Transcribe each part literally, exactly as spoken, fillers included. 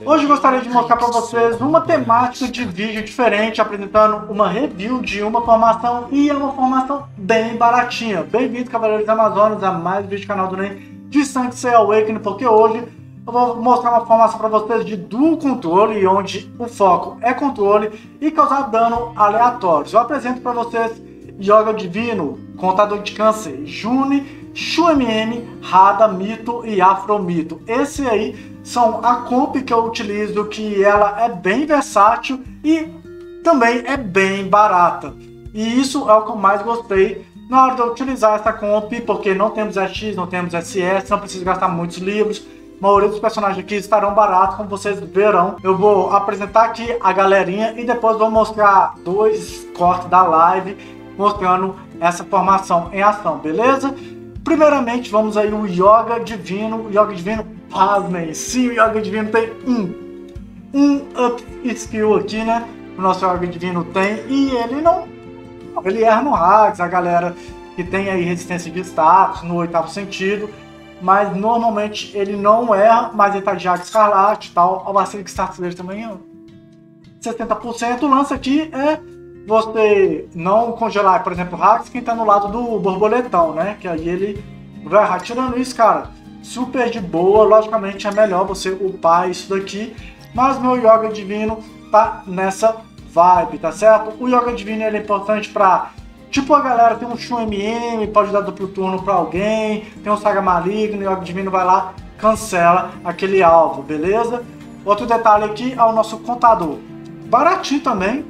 Hoje eu gostaria de mostrar para vocês uma temática de vídeo diferente, apresentando uma review de uma formação, e é uma formação bem baratinha. Bem-vindo, Cavaleiros Amazonas, a mais um vídeo do canal do Nen de Saint Awakening, porque hoje eu vou mostrar uma formação para vocês de dual controle, onde o foco é controle e causar dano aleatórios. Eu apresento para vocês Yoga Divino, Contador de Câncer, Juni, Shu M M, Radha, Mito e Afro Mito. Esse aí são a comp que eu utilizo, que ela é bem versátil e também é bem barata. E isso é o que eu mais gostei na hora de eu utilizar essa comp, porque não temos S X, não temos S S, não preciso gastar muitos livros. A maioria dos personagens aqui estarão baratos, como vocês verão. Eu vou apresentar aqui a galerinha e depois vou mostrar dois cortes da live mostrando essa formação em ação, beleza? Primeiramente, vamos aí o Yoga Divino. O Yoga Divino, pasmem, sim, o Yoga Divino tem um, um up skill aqui, né? O nosso Yoga Divino tem, e ele não, ele erra no hacks, a galera que tem aí resistência de status, no oitavo sentido, mas normalmente ele não erra, mas ele tá de Jaque Escarlate e tal. O vacilo que status dele também é setenta por cento. O lance aqui é você não congelar, por exemplo, o Hax, quem tá no lado do borboletão, né? Que aí ele vai errar. Tirando isso, cara, super de boa. Logicamente é melhor você upar isso daqui, mas meu Yoga Divino tá nessa vibe, tá certo? O Yoga Divino ele é importante pra, tipo, a galera tem um Shu M M, pode dar duplo turno pra alguém, tem um Saga Maligno, o Yoga Divino vai lá, cancela aquele alvo, beleza? Outro detalhe aqui é o nosso contador. Baratinho também.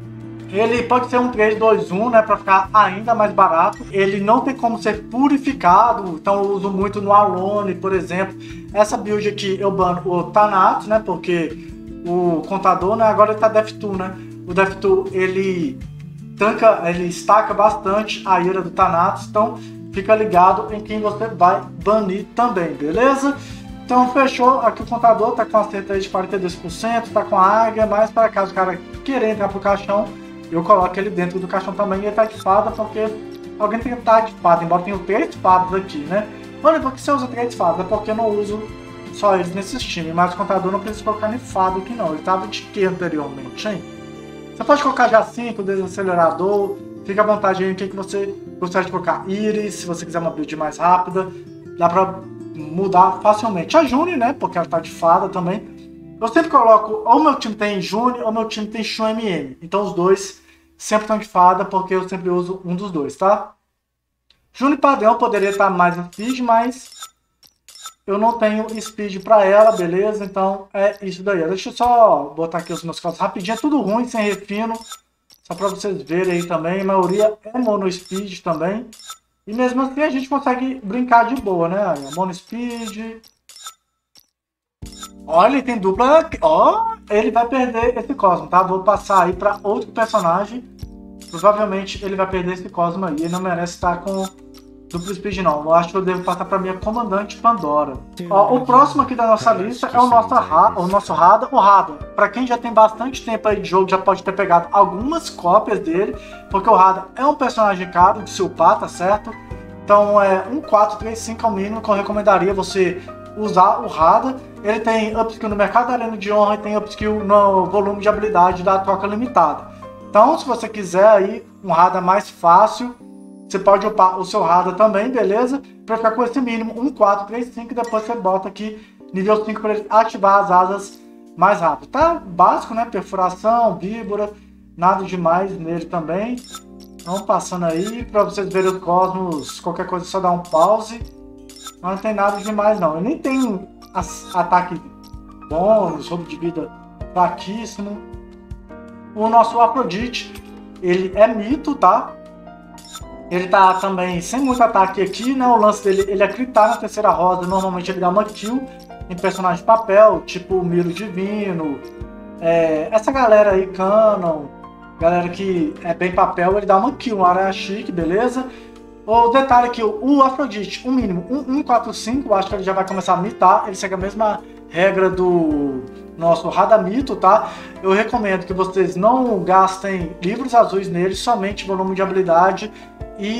Ele pode ser um três, dois, um, né, para ficar ainda mais barato. Ele não tem como ser purificado, então eu uso muito no Alone, por exemplo. Essa build aqui eu bano o Thanatos, né, porque o contador, né, agora ele tá Death Tool, né. O Death Tool, ele tanca, ele estaca bastante a ira do Thanatos, então fica ligado em quem você vai banir também, beleza? Então fechou, aqui o contador tá com acerto aí de quarenta e dois por cento, tá com a águia, mas para caso o cara querer entrar pro caixão, eu coloco ele dentro do caixão também, e ele tá de fada, porque alguém tem que estar de fada, embora tenha três fadas aqui, né? Olha, por que você usa três fadas? É porque eu não uso só eles nesses times, mas o contador não precisa colocar nem fada aqui não, ele tava de que anteriormente, hein? Você pode colocar já cinco, desacelerador, fica à vontade aí, o que que você gostaria de colocar. Iris, se você quiser uma build mais rápida, dá pra mudar facilmente. A Juni, né, porque ela tá de fada também. Eu sempre coloco, ou meu time tem Juni, ou meu time tem Shu M M. Então os dois sempre estão de fada, porque eu sempre uso um dos dois, tá? Juni padrão poderia estar mais no speed, mas eu não tenho speed pra ela, beleza? Então é isso daí. Deixa eu só botar aqui os meus casos rapidinho. É tudo ruim, sem refino. Só pra vocês verem aí também. A maioria é mono speed também. E mesmo assim a gente consegue brincar de boa, né? Mono speed. Olha, ele tem dupla. Ó, ele vai perder esse Cosmo, tá? Vou passar aí pra outro personagem. Provavelmente ele vai perder esse Cosmo aí. Ele não merece estar com duplo speed, não. Eu acho que eu devo passar pra minha comandante Pandora. Ó, o próximo aqui da nossa lista é o nosso Radha. O nosso Radha. O Radha, pra quem já tem bastante tempo aí de jogo, já pode ter pegado algumas cópias dele, porque o Radha é um personagem caro de se upar, tá certo? Então é um quatro, três, cinco ao mínimo que eu recomendaria você usar o Radha. Ele tem upskill no mercado da arena de honra e tem upskill no volume de habilidade da troca limitada. Então, se você quiser aí um Radha mais fácil, você pode upar o seu Radha também, beleza? Para ficar com esse mínimo um, quatro, três, cinco, e depois você bota aqui nível cinco para ele ativar as asas mais rápido. Tá básico, né? Perfuração, víbora, nada demais nele também. Vamos passando aí para vocês verem os Cosmos. Qualquer coisa é só dar um pause. Mas não tem nada demais não. Eu nem tenho ataque bônus, roubo de vida fraquíssimo. O nosso Afrodite, ele é mito, tá? Ele tá também sem muito ataque aqui, né? O lance dele, ele é critar na terceira roda. Normalmente ele dá uma kill em personagem de papel, tipo o Miro Divino. É, essa galera aí, Canon, galera que é bem papel, ele dá uma kill, um área chique, beleza? O detalhe aqui, o Afrodite, um mínimo um, um, quatro, cinco, acho que ele já vai começar a mitar, ele segue a mesma regra do nosso Radha Mito, tá? Eu recomendo que vocês não gastem livros azuis nele, somente volume de habilidade e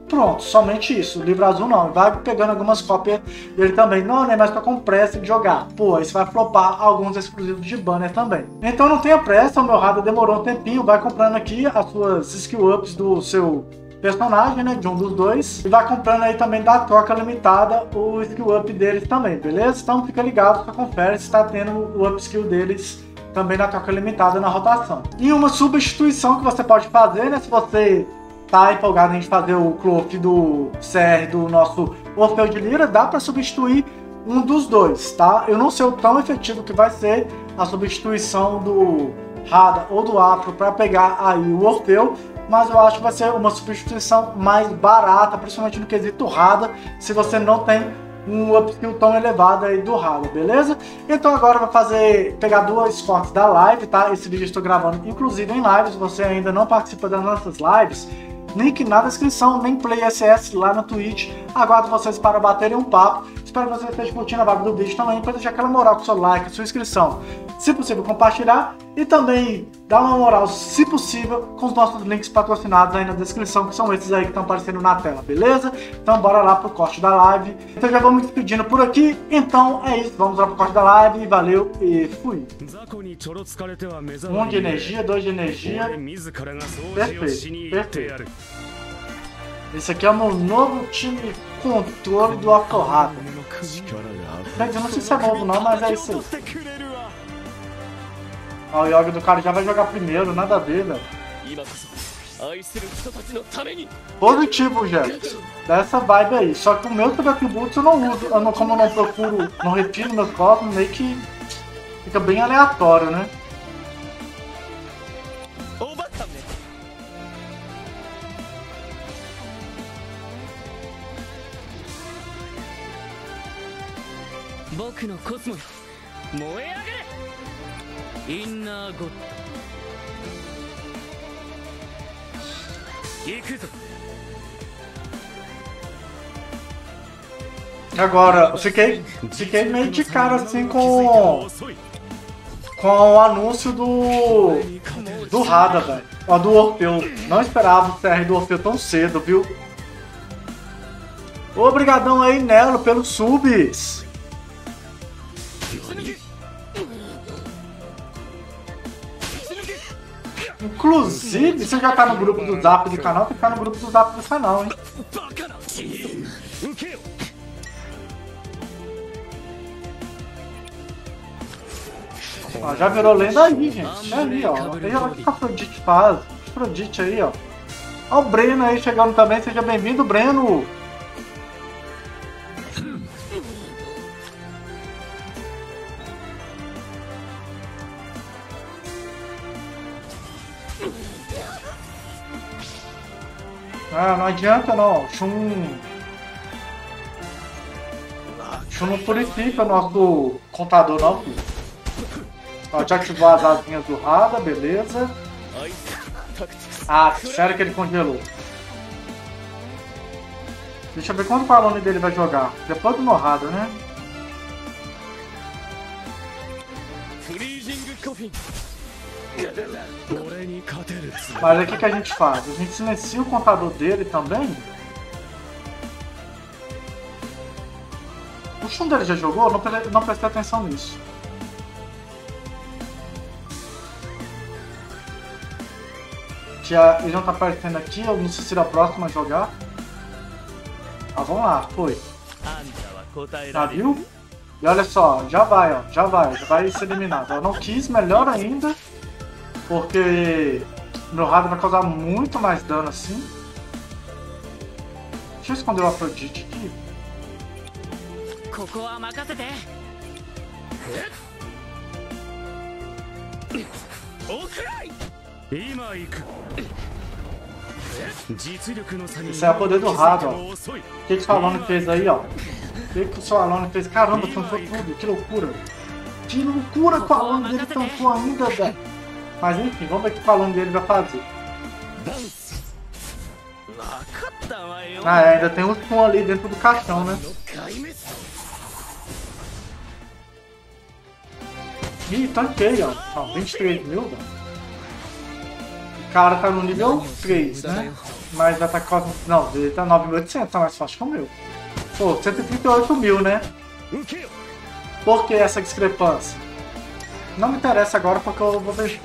Pronto, somente isso. O livro azul não. Vai pegando algumas cópias dele também. Não, né? Mas tô com pressa de jogar. Pô, isso vai flopar alguns exclusivos de banner também. Então não tenha pressa, o meu radar demorou um tempinho. Vai comprando aqui as suas skill ups do seu personagem, né? De um dos dois. E vai comprando aí também da troca limitada o skill up deles também, beleza? Então fica ligado, fica confere se tá tendo o up skill deles também na troca limitada na rotação. E uma substituição que você pode fazer, né? Se você tá empolgado em fazer o cloth do C R do nosso Orfeu de Lira, dá para substituir um dos dois, tá? Eu não sei o tão efetivo que vai ser a substituição do Hada ou do Afro para pegar aí o Orfeu, mas eu acho que vai ser uma substituição mais barata, principalmente no quesito Hada, se você não tem um upskill tão elevado aí do Hada, beleza? Então agora eu vou fazer, pegar duas cortes da live, tá? Esse vídeo eu estou gravando inclusive em live, se você ainda não participa das nossas lives, link na descrição, nem Play S S lá na Twitch. Aguardo vocês para baterem um papo. Espero que vocês estejam curtindo a vibe do vídeo também, para deixar aquela moral com seu like, sua inscrição. Se possível, compartilhar e também dar uma moral, se possível, com os nossos links patrocinados aí na descrição, que são esses aí que estão aparecendo na tela, beleza? Então bora lá pro corte da live. Então já vamos despedindo por aqui. Então é isso, vamos lá pro corte da live. Valeu e fui. Um de energia, dois de energia. Perfeito, perfeito. Esse aqui é o meu novo time controle do Afro-Hada. Quer dizer, não sei se é novo não, mas é isso aí. Ó, o Yoga do cara já vai jogar primeiro, nada a ver, velho. Positivo, gente. Dessa vibe aí. Só que o meu sobre atributos eu não uso. Eu não, como eu não procuro, não refino meus cosmos, meio que fica bem aleatório, né? Agora, eu fiquei, fiquei meio de cara assim com, com o anúncio do, do Hada, velho. Ó, do Orfeu. Não esperava o C R do Orfeu tão cedo, viu? Obrigadão aí, Nelo, pelos subs. Inclusive, você já tá no grupo do Zap do canal, tem que ficar no grupo do Zap do canal, hein? Ó, já virou lenda aí, gente. É ali, ó. Olha o que a Afrodite faz. Afrodite aí, ó. Ó o Breno aí chegando também. Seja bem-vindo, Breno. Ah, não adianta não. Shun... Shun não purifica o nosso contador não, filho. Ó, já ativou as asinhas do Hada, beleza. Ah, sério que ele congelou. Deixa eu ver quando o Palone dele vai jogar. Depois do Norrada, né? Mas aí o que, que a gente faz? A gente silencia o contador dele também? O Shun dele já jogou? Não, pre não prestei atenção nisso. Já, ele não tá aparecendo aqui, eu não sei se será a próxima a jogar. Ah, vamos lá, foi. Já viu? E olha só, já vai, ó, já vai, já vai ser eliminado. Eu não quis, melhor ainda, porque meu Hada vai causar muito mais dano assim. Deixa eu esconder o Afrodite aqui. Isso é o poder do Hada, ó. O que, que o Alone fez aí, ó? O que, que o seu Alone fez? Caramba, tancou tudo, que loucura! Que loucura que o Alone dele tancou ainda, velho! Mas enfim, vamos ver o que o Alone dele vai fazer. Ah, é, ainda tem um som ali dentro do caixão, né? Ih, tanquei, ó. ó vinte e três mil, velho. O cara tá no nível três, né? Mas ataque cósmico... Não, ele tá nove mil e oitocentos, tá mais fácil que o meu. Pô, cento e trinta e oito mil, né? Por que essa discrepância? Não me interessa agora porque eu vou ver.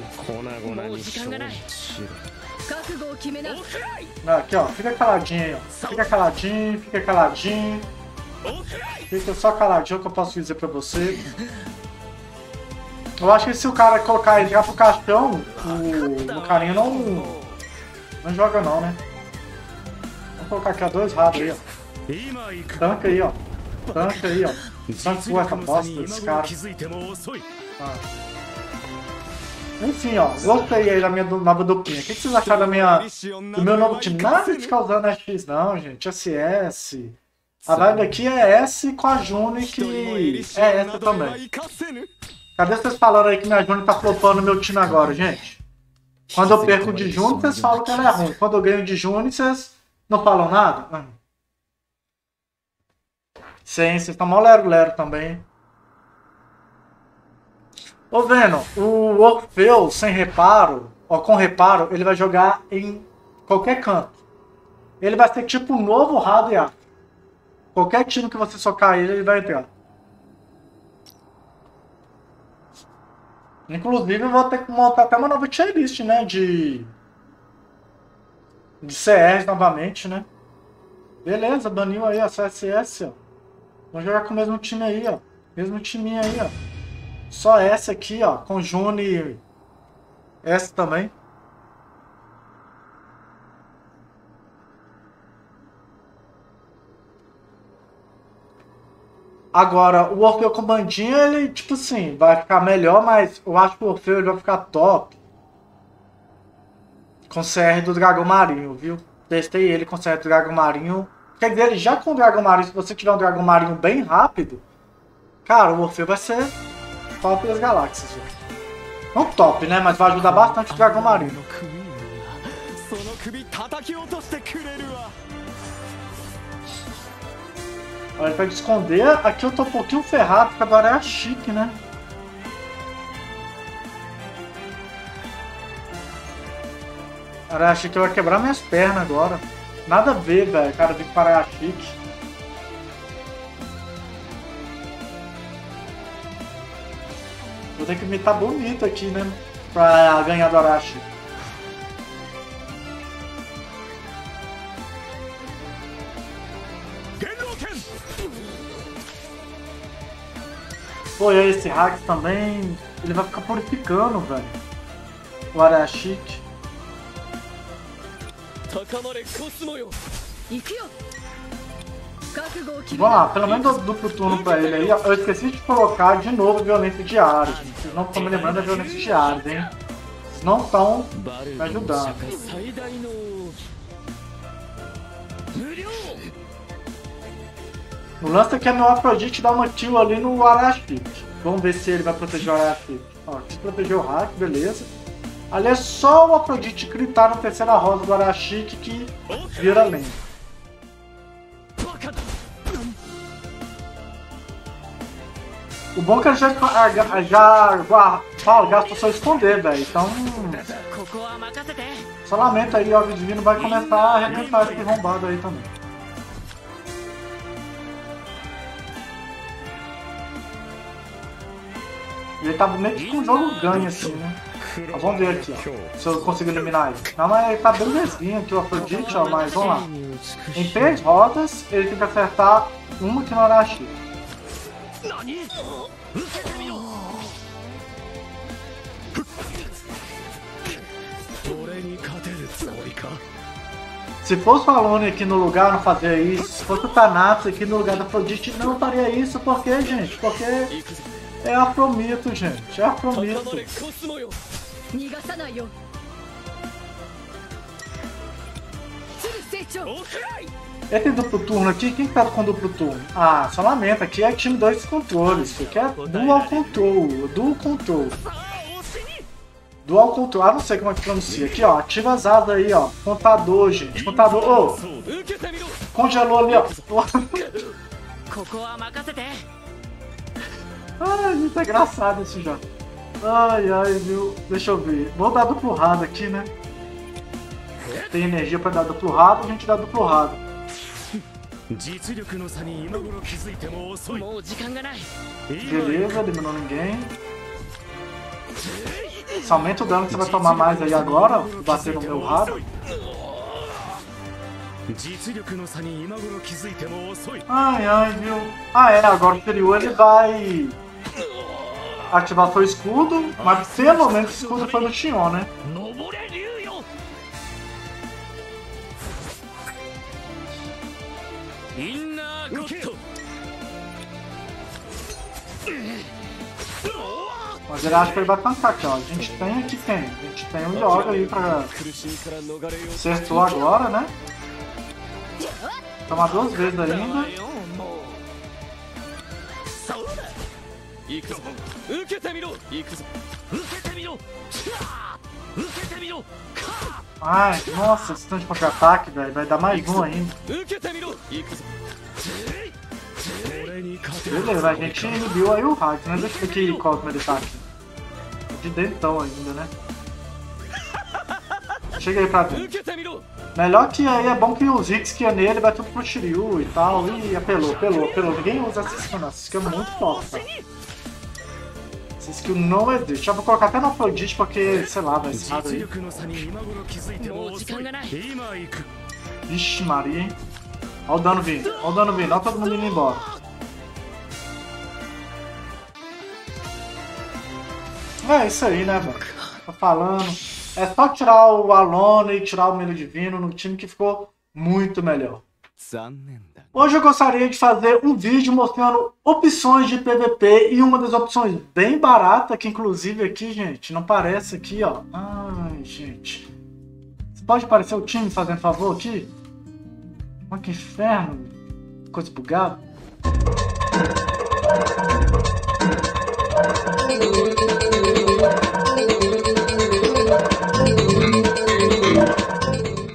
Aqui, ó. Fica caladinho aí, ó. Fica caladinho, fica caladinho. Fica só caladinho que eu posso dizer pra você. Eu acho que se o cara colocar ele já pro caixão, o, o carinha não, não joga não, né? Vamos colocar aqui, ó, dois rados aí, ó. Tanca aí, ó. Tanca aí, ó. Tanca com essa bosta desse cara. Ah. Enfim, ó. Gostei aí da minha nova duplinha. O que, que vocês acharam da minha, do meu novo time? Nada de ficar usando X não, gente. S S. A vibe aqui é S com a June, que é essa também. Cadê vocês falando aí que minha June tá flopando meu time agora, gente? Quando eu perco de June, vocês falam que ela é ruim. Quando eu ganho de June, vocês não falam nada? Hum. Sim, vocês estão mó lero-lero também. Ô, vendo, o Orfeu sem reparo, ou com reparo, ele vai jogar em qualquer canto. Ele vai ser tipo um novo Radiar. Qualquer time que você socar ele, ele vai entrar. Inclusive, eu vou ter que montar até uma nova tier list, né? De... De C R novamente, né? Beleza, baniu aí, ó. C S S, ó. Vamos jogar com o mesmo time aí, ó. Mesmo timinho aí, ó. Só essa aqui, ó. Com June e... essa também. Agora, o Orfeu com bandinha, ele, tipo assim, vai ficar melhor, mas eu acho que o Orfeu ele vai ficar top com C R do Dragão Marinho, viu? Testei ele com C R do Dragão Marinho. Quer dizer, ele já com o Dragão Marinho, se você tiver um Dragão Marinho bem rápido, cara, o Orfeu vai ser top das galáxias, viu? Não top, né? Mas vai ajudar bastante o Dragão Marinho. Olha, pra esconder, aqui eu tô um pouquinho ferrado, porque agora é a chique, né? Cara, a chique vai quebrar minhas pernas agora. Nada a ver, velho, cara, de parar a chique. Vou ter que imitar bonito aqui, né? Pra ganhar do Arashi. Pô, e aí esse hack também, ele vai ficar purificando, velho. O Arashiki. Vamos lá, pelo menos duplo turno pra ele aí. Eu esqueci de colocar de novo violência de Ares. Vocês não estão me lembrando da violência de Ares, hein? Vocês não estão me ajudando. O lance é que a meu Afrodite dá uma kill ali no Arashiki. Vamos ver se ele vai proteger o Arashiki. Ó, se protegeu o hack, beleza. Ali é só o Afrodite gritar na terceira rosa do Arashiki que vira lenda. O bom é que ele já, já, já fala, gastou só esconder, velho. Então. Só lamento aí, ó, o Divino vai começar a arrebentar esse arrombado aí também. E ele tá meio que com um jogo ganho assim, né? Ó, vamos ver aqui, ó, se eu consigo eliminar ele. Não, mas ele tá bem mesguinho aqui, o Afrodite, ó, mas vamos lá. Em três rodas, ele tem que acertar uma que não era a X. Se fosse o Alone aqui no lugar, não fazia isso. Se fosse o Thanatos aqui no lugar da Afrodite, não faria isso. Por quê, gente? Porque é Afromito, gente. É Afromito. Esse duplo turno aqui, quem tá com duplo turno? Ah, só lamenta, aqui é time dois controles. Isso aqui é dual control. Dual control. Dual control. Ah, não sei como é que pronuncia. Aqui, ó. Ativa as asas aí, ó. Contador, gente. Contador. Ô! Oh, congelou ali, ó. Ai, muito engraçado esse jogo. Ai, ai, viu? Deixa eu ver. Vou dar duplo rado aqui, né? tem energia pra dar duplo rabo, a gente dá duplo rabo. Beleza, eliminou ninguém. Só aumenta o dano que você vai tomar mais aí agora, bater no meu rabo. Ai, ai, viu? Ah, é, agora o Shiryu ele vai ativar seu escudo, mas pelo menos o escudo foi do Xion, né? Mas ele acha que ele vai tancar aqui, ó. A gente tem aqui quem? A gente tem o Yoga aí pra... Acertou agora, né? Toma duas vezes ainda. Ai, nossa, esse tanto de contra-ataque, velho. Vai dar mais um ainda. Beleza, a gente inibiu aí o hack, né? Deixa eu ver aqui qual ele tá aqui. De dentão ainda, né? Chega aí pra dentro. Melhor que aí é bom que os hits que é nele vai tudo pro Shiryu e tal. Ih, apelou, apelou, apelou. Ninguém usa essa skill, não. Essa skill é muito top, cara. Essa skill não existe. Já vou colocar até no Aphrodite porque, sei lá, vai ser nada aí. Vixe, Maria, hein? Olha o dano vindo, olha o dano vindo, olha todo mundo indo embora. É isso aí, né, velho? Tô falando. É só tirar o Alone e tirar o Milho Divino no time que ficou muito melhor. Hoje eu gostaria de fazer um vídeo mostrando opções de P V P e uma das opções bem barata, que inclusive aqui, gente, não parece aqui, ó. Ai, gente. Você pode aparecer o time fazendo favor aqui? Olha que inferno. Coisa bugada.